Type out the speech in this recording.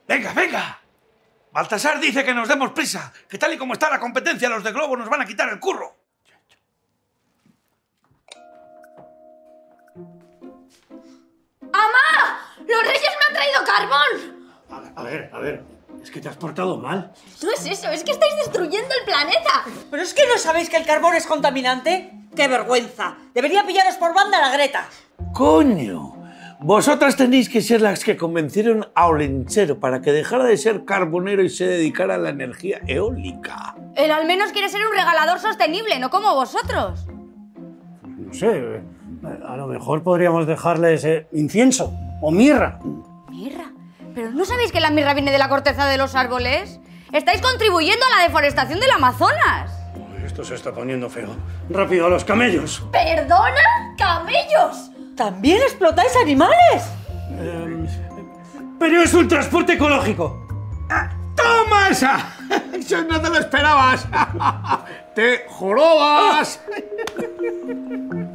¡Venga, venga! Baltasar dice que nos demos prisa, que tal y como está la competencia, los de Globo nos van a quitar el curro. ¡Mamá! ¡Los reyes me han traído carbón! A ver, es que te has portado mal. No es eso, es que estáis destruyendo el planeta. ¿Pero es que no sabéis que el carbón es contaminante? ¡Qué vergüenza! Debería pillaros por banda la Greta. ¡Coño! Vosotras tenéis que ser las que convencieron a Olenchero para que dejara de ser carbonero y se dedicara a la energía eólica. Él al menos quiere ser un regalador sostenible, no como vosotros. No sé, a lo mejor podríamos dejarles incienso o mirra. ¿Mirra? ¿Pero no sabéis que la mirra viene de la corteza de los árboles? ¡Estáis contribuyendo a la deforestación del Amazonas! Esto se está poniendo feo. ¡Rápido, a los camellos! ¿Perdona? ¡Camellos! ¿También explotáis animales? ¡Pero es un transporte ecológico! ¡Toma esa! ¡Eso no te lo esperabas! ¡Te jorobas!